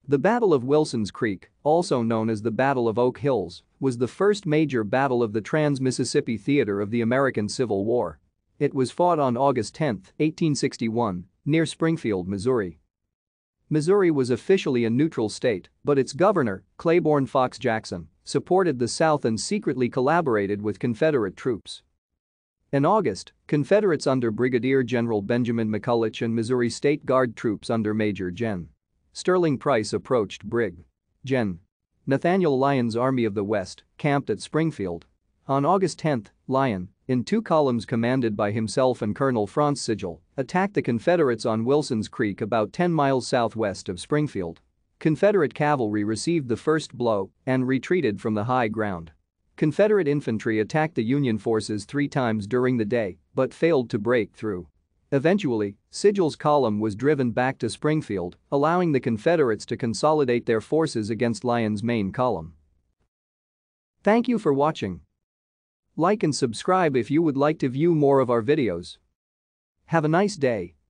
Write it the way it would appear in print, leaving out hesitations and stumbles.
The Battle of Wilson's Creek, also known as the Battle of Oak Hills, was the first major battle of the Trans-Mississippi Theater of the American Civil War. It was fought on August 10, 1861, near Springfield, Missouri. Missouri was officially a neutral state, but its governor, Claiborne Fox Jackson, supported the South and secretly collaborated with Confederate troops. In August, Confederates under Brigadier General Benjamin McCulloch and Missouri State Guard troops under Major Gen. Sterling Price approached Brig. Gen. Nathaniel Lyon's Army of the West, camped at Springfield. On August 10, Lyon, in two columns commanded by himself and Colonel Franz Sigel, attacked the Confederates on Wilson's Creek about 10 miles southwest of Springfield. Confederate cavalry received the first blow and retreated from the high ground. Confederate infantry attacked the Union forces 3 times during the day but failed to break through. Eventually, Sigel's column was driven back to Springfield, allowing the Confederates to consolidate their forces against Lyon's main column. Thank you for watching. Like and subscribe if you would like to view more of our videos. Have a nice day.